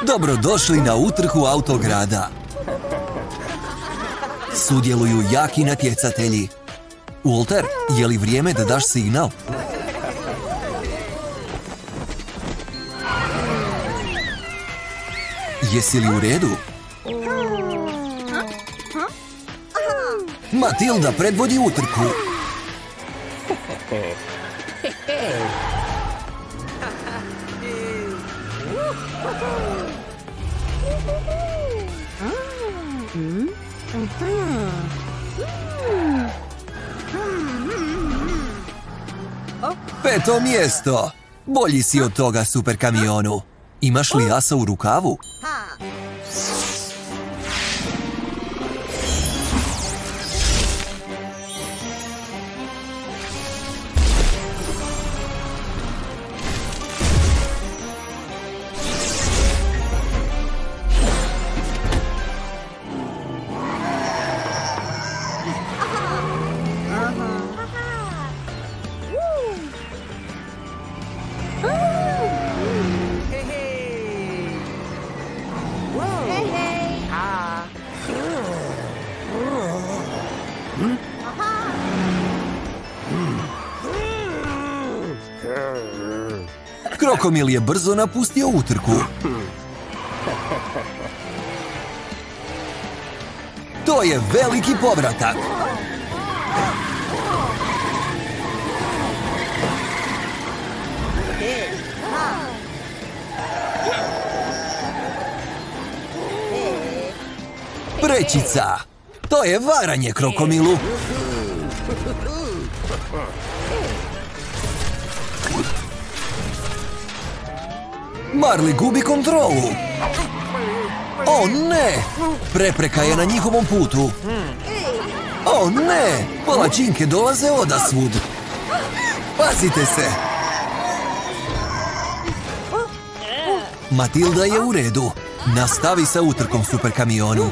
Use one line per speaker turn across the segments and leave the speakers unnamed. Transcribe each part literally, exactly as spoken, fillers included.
Dobrodošli na utrku autograda. Sudjeluju jaki natjecatelji. Walter, je li vrijeme da daš signal? Jesi li u redu? Matilda predvodi utrku. Peto mjesto. Bolji si od toga, super kamionu. Imaš li asa u rukavu? Krokomil je brzo napustio utrku. To je veliki povratak. Prečica. To je varanje, Krokomilu. Marley gubi kontrolu. O ne! Prepreka je na njihovom putu. O ne! Palačinke dolaze odasvud. Pazite se! Matilda je u redu. Nastavi sa utrkom, super kamionu.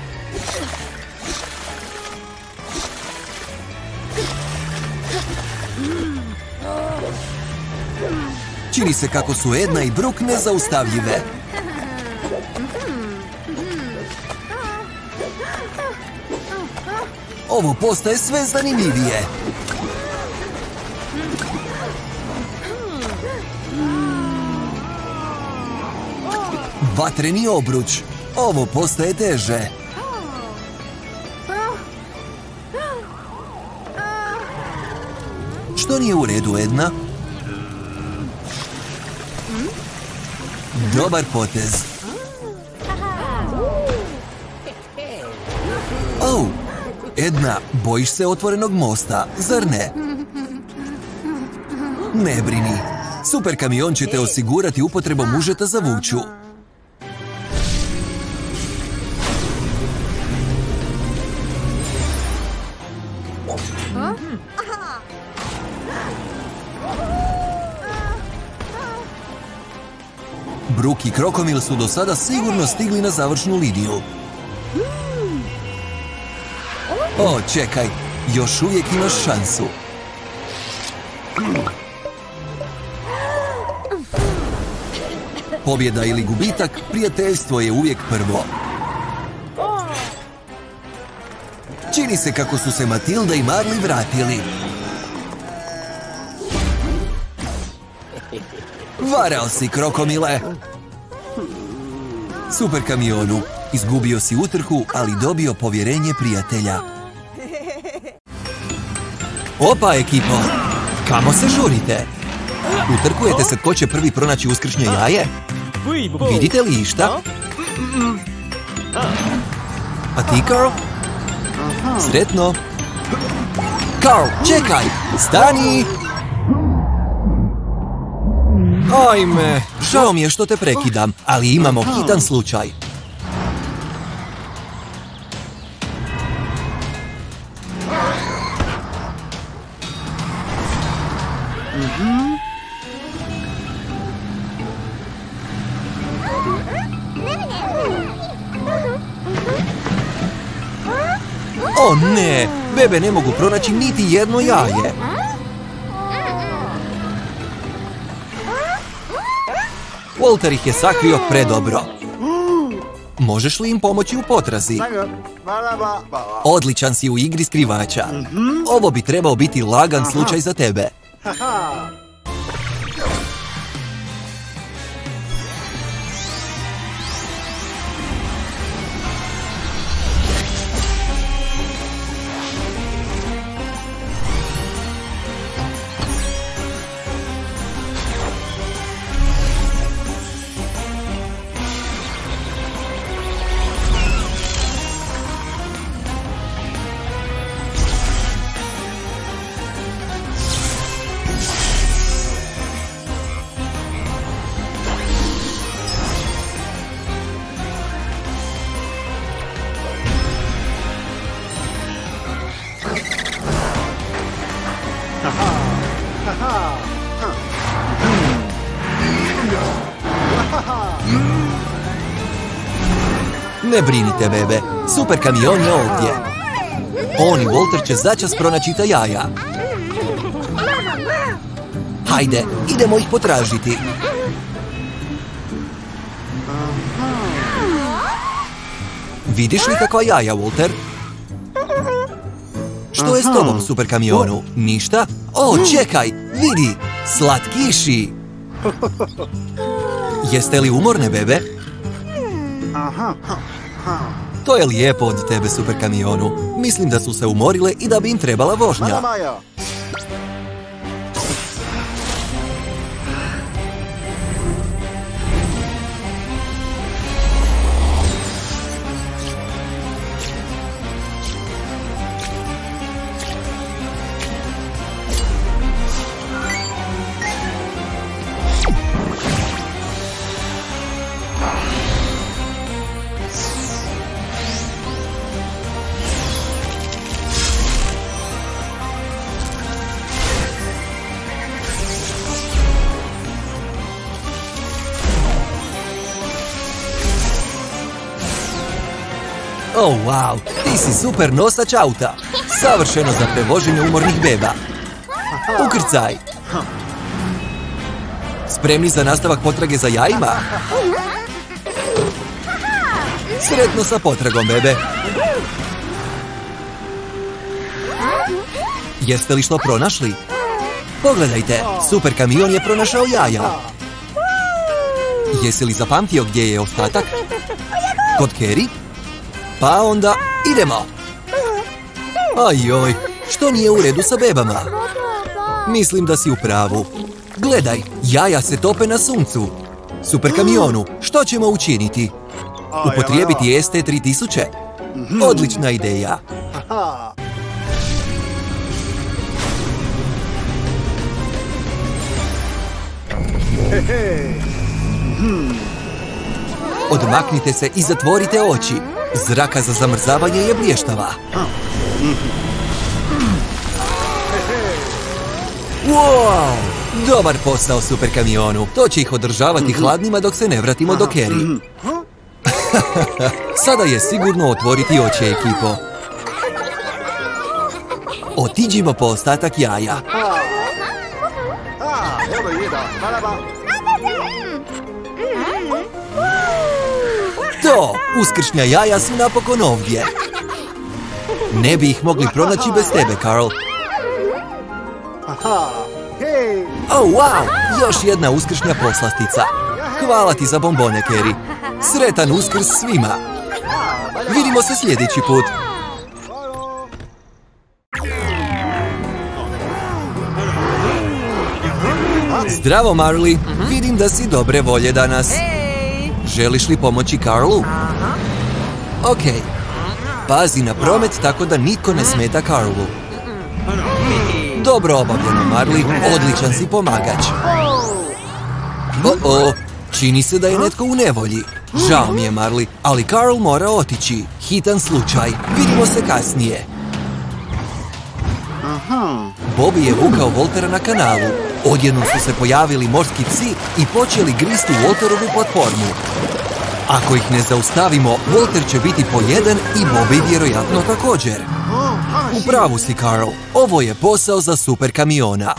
Čini se kako su Edna i Brooke nezaustavljive. Ovo postaje sve zanimljivije. Vatreni obruč. Ovo postaje teže. Što nije u redu, Edna? Dobar potez. Oh, Edna, bojiš se otvorenog mosta, zar ne? Ne brini. Super kamion će te osigurati upotrebom užeta za vuču. Brooke i Krokomil su do sada sigurno stigli na završnu liniju. O, čekaj, još uvijek imaš šansu. Pobjeda ili gubitak, prijateljstvo je uvijek prvo. Čini se kako su se Matilda i Marley vratili. Varao si, Krokomile! Super kamionu, izgubio si utrku, ali dobio povjerenje prijatelja. Opa, ekipo! Kamo se žurite? Utrkujete se tko će prvi pronaći uskršnje jaje? Vidite li išta? A ti, Carl? Sretno! Carl, čekaj! Stani! Ajme, žao mi je što te prekidam, ali imamo hitan slučaj. O ne, bebe ne mogu pronaći niti jedno jaje. Walter ih je sakrio predobro. Možeš li im pomoći u potrazi? Odličan si u igri skrivača. Ovo bi trebao biti lagan slučaj za tebe. Ne brinite, bebe. Super kamion je ovdje. On i Walter će začas pronaći ta jaja. Hajde, idemo ih potražiti. Vidiš li kakva jaja, Walter? Što je s tobom, super kamionu? Ništa? O, čekaj, vidi! Slatkiši! Jeste li umorne, bebe? To je lijepo od tebe, super kamionu. Mislim da su se umorile i da bi im trebala vožnja. Oh, wow, ti si super nosač auta. Savršeno za prevoženje umornih beba. Ukrcaj. Spremni za nastavak potrage za jajima? Sretno sa potragom, bebe. Jeste li što pronašli? Pogledajte, super kamion je pronašao jaja. Jesi li zapamtio gdje je ostatak? Kod Carrie? Pa onda, idemo! Ajoj, što nije u redu sa bebama? Mislim da si u pravu. Gledaj, jaja se tope na suncu. Super kamionu, što ćemo učiniti? Upotrijebiti S T tri tisuće? Odlična ideja. Odmaknite se i zatvorite oči. Zraka za zamrzavanje je blještava. Wow! Dobar posao, super kamionu. To će ih održavati hladnima dok se ne vratimo do Carrie. Sada je sigurno otvoriti oči, ekipo. Otiđimo po ostatak jaja. To! Uskršnja jaja su napokon ovdje. Ne bi ih mogli pronaći bez tebe, Carl. Oh, wow! Još jedna uskršnja poslastica. Hvala ti za bombone, Carrie. Sretan Uskrs svima. Vidimo se sljedeći put. Zdravo, Marley. Vidim da si dobre volje danas. Želiš li pomoći Carlu? Ok. Pazi na promet tako da nitko ne smeta Carlu. Dobro obavljeno, Marley. Odličan si pomagač. O-o, čini se da je netko u nevolji. Žao mi je, Marley, ali Carl mora otići. Hitan slučaj. Vidimo se kasnije. Bobby je vukao Waltera na kanalu. Odjednom su se pojavili morski psi i počeli gristi Walterovu platformu. Ako ih ne zaustavimo, Walter će biti pojeden i Bobby vjerojatno također. U pravu si, Carl. Ovo je posao za super kamiona.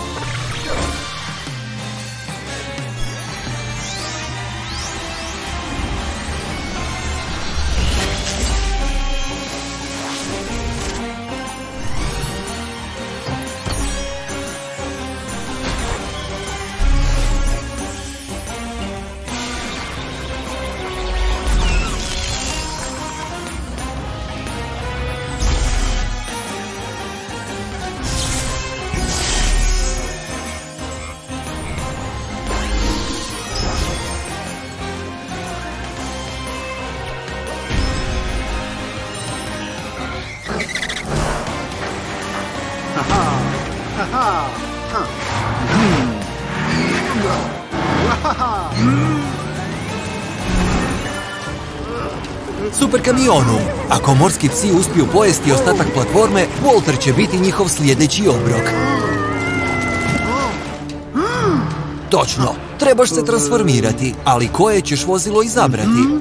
Super kamionu, ako morski psi uspiju pojesti ostatak platforme, Walter će biti njihov sljedeći obrok. Točno, trebaš se transformirati, ali koje ćeš vozilo izabrati?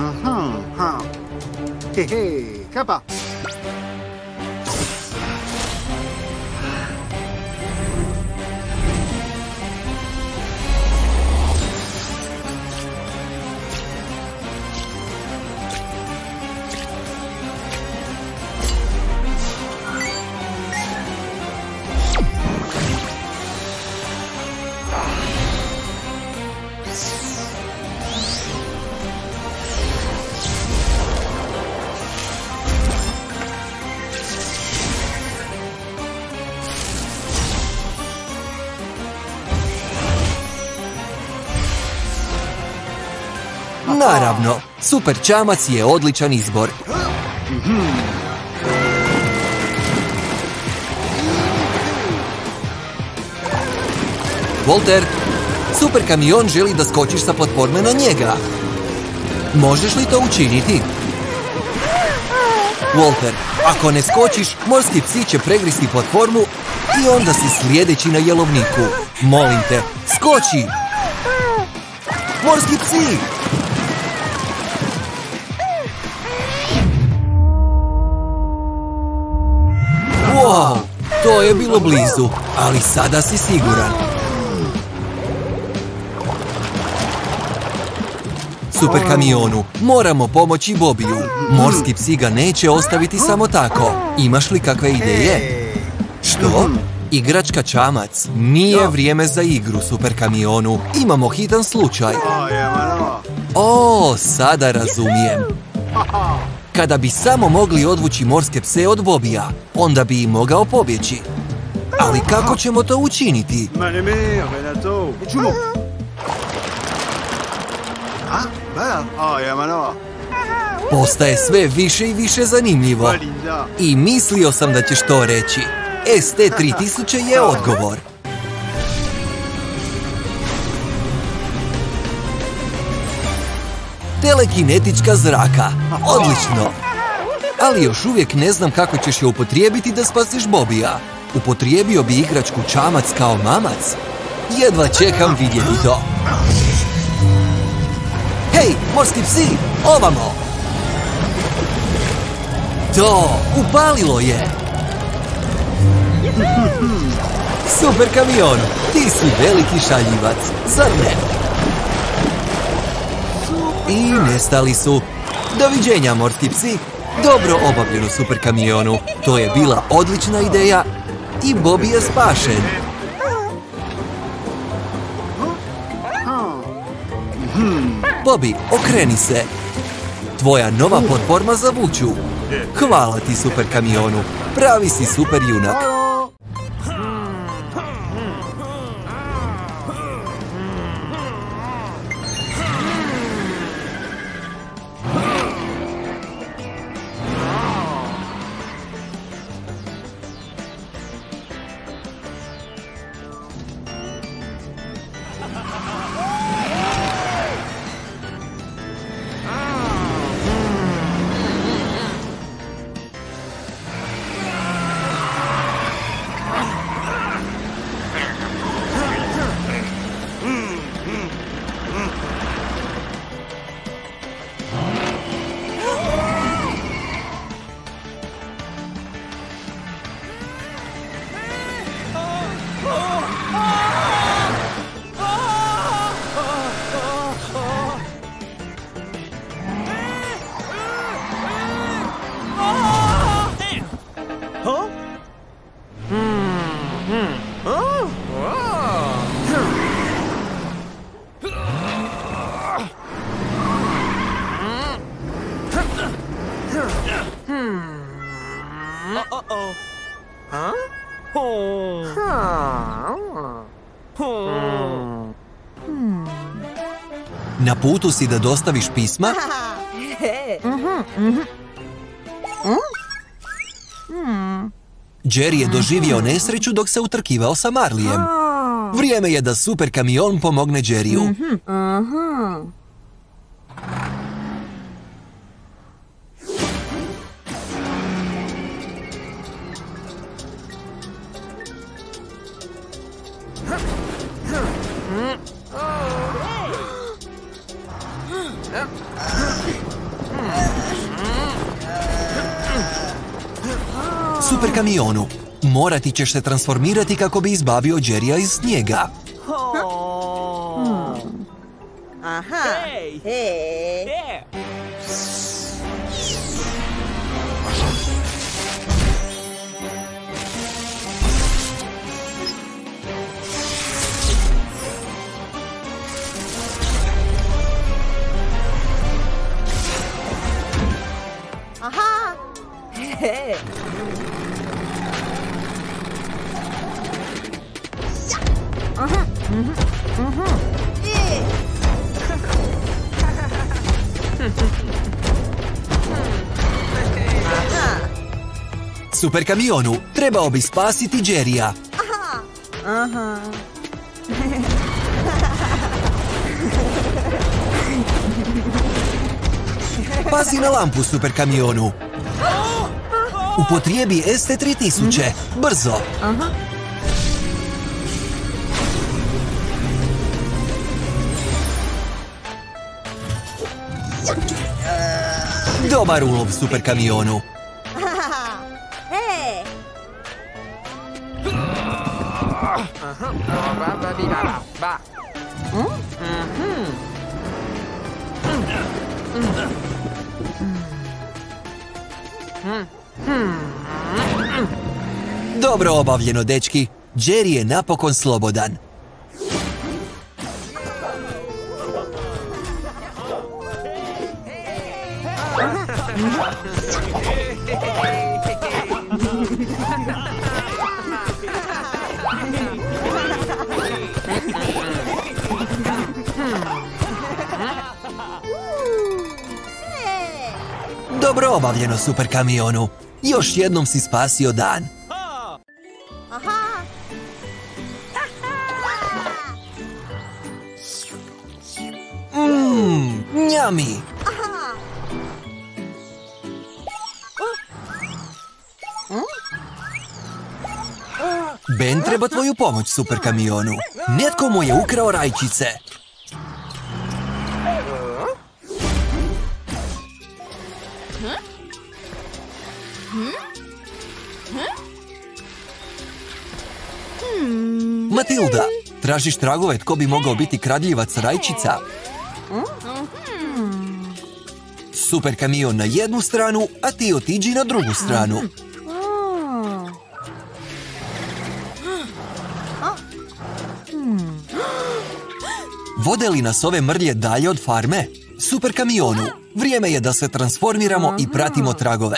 Naravno, super čamac je odličan izbor. Walter, super kamion želi da skočiš sa platforme na njega. Možeš li to učiniti? Walter, ako ne skočiš, morski psi će pregristi platformu i onda si sljedeći na jelovniku. Molim te, skoči! Morski psi! Wow, to je bilo blizu, ali sada si siguran. Super kamionu, moramo pomoći Bobiju. Morski psi ga neće ostaviti samo tako. Imaš li kakve ideje? Što? Igračka čamac. Nije vrijeme za igru, super kamionu. Imamo hitan slučaj. O, sada razumijem. Kada bi samo mogli odvući morske pse od Bobija, onda bi i mogao pobjeći. Ali kako ćemo to učiniti? Postaje sve više i više zanimljivo. I mislio sam da ćeš to reći. S T tri tisuće je odgovor. Telekinetička zraka. Odlično. Ali još uvijek ne znam kako ćeš je upotrijebiti da spasiš Bobija. Upotrijebio bi igračku čamac kao mamac? Jedva čekam vidjeti to. Hej, morski psi, ovamo! To, upalilo je! Super kamion, ti si veliki šaljivac, zar ne? I nestali su. Doviđenja, morski psi. Dobro obavljeno, super kamionu. To je bila odlična ideja i Bobby je spašen. Bobby, okreni se. Tvoja nova platforma za vuču. Hvala ti, super kamionu. Pravi si super junak. Na putu si da dostaviš pisma? Jerry je doživio nesreću dok se utrkivao sa Marlijem. Vrijeme je da super kamion pomogne Jerryu.
Aha.
Super kamionu, morati ćeš se transformirati kako bi izbavio Jerrya iz snijega.
Aha. Hej. Aha. Hej. Aha. Mhm. Mhm.
Super kamionu, trebao bi spasiti Jerrya.
Aha.
Pazi na lampu, super kamionu. Upotrijebi S T tri tisuće, brzo.
Aha.
Dobar ulov, super kamionu.
Hej.
Dobro obavljeno, dečki. Jerry je napokon slobodan. Dobro obavljeno, super kamionu. Još jednom si spasio dan.
Aha.
Mmm, njami. Ben treba tvoju pomoć, super kamionu. Netko mu je ukrao rajčice. Matilda, tražiš tragove tko bi mogao biti kradljivac rajčica? Super kamion na jednu stranu, a ti otiđi na drugu stranu. Vode li nas ove mrlje dalje od farme? Super kamionu, vrijeme je da se transformiramo i pratimo tragove.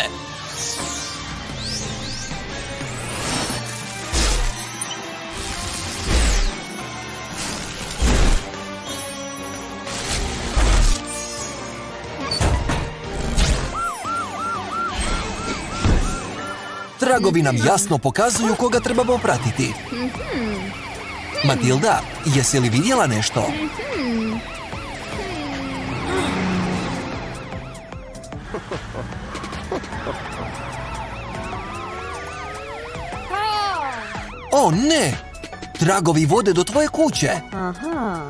Tragovi nam jasno pokazuju koga trebamo pratiti. Matilda, jesi li vidjela nešto? O ne! Tragovi vode do tvoje kuće.
Aha.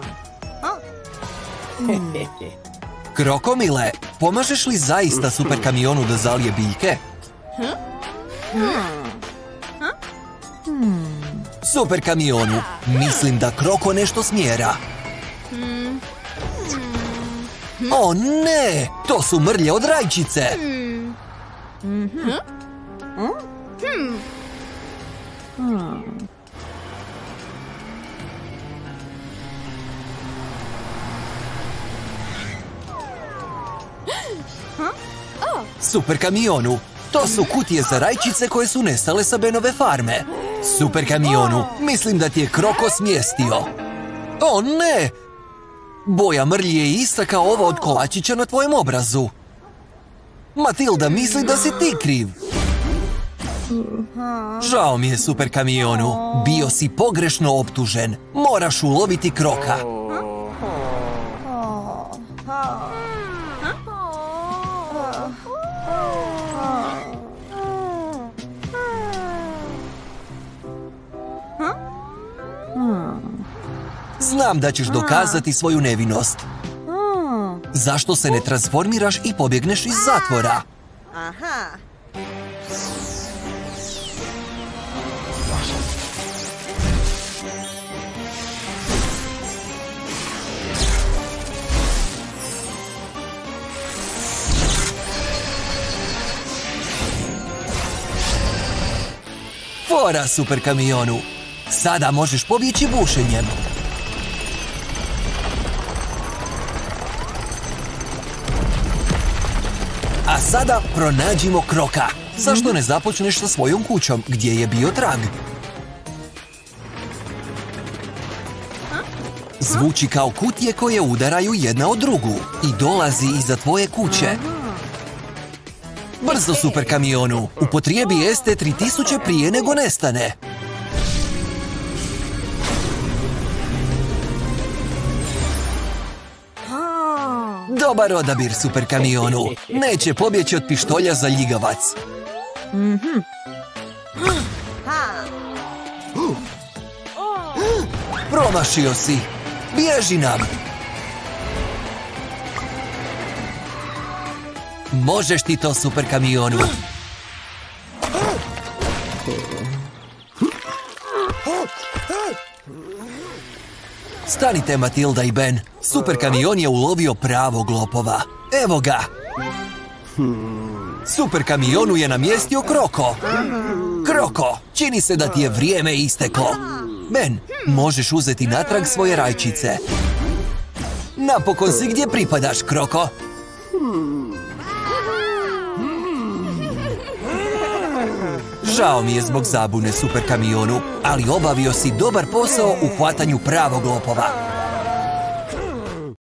Krokomile, pomažeš li zaista super kamionu da zalije biljke? Super kamionu, mislim da Kroko nešto smjera. O ne, to su mrlje od rajčice. Super kamionu, to su kutije za rajčice koje su nestale sa Benove farme. Super kamionu, mislim da ti je Kroko smjestio. O ne! Boja mrlji je ista kao ova od kolačića na tvojem obrazu. Matilda misli da si ti kriv. Žao mi je, super kamionu. Bio si pogrešno optužen. Moraš uloviti Kroka. Znam da ćeš dokazati svoju nevinost. Zašto se ne transformiraš i pobjegneš iz zatvora?
Aha.
Fora, super kamionu. Sada možeš pobjeći bušenjem. A sada pronađimo Kroka. Zašto ne započneš sa svojom kućom, gdje je bio trag? Zvuči kao kutije koje udaraju jedna od drugu i dolazi iza tvoje kuće. Brzo, super kamionu, upotrijebi S T tri tisuće prije nego nestane. Dobar odabir, super kamionu. Neće pobjeći od pištolja za ljigavac. Promašio si. Bježi nam. Možeš ti to, super kamionu. Stanite, Matilda i Ben. Super kamion je ulovio pravog lopova. Evo ga. Super kamionu je namjestio Kroko. Kroko, čini se da ti je vrijeme isteklo. Ben, možeš uzeti natrag svoje rajčice. Napokon si gdje pripadaš, Kroko. Žao mi je zbog zabune, super kamionu, ali obavio si dobar posao u hvatanju pravog lopova.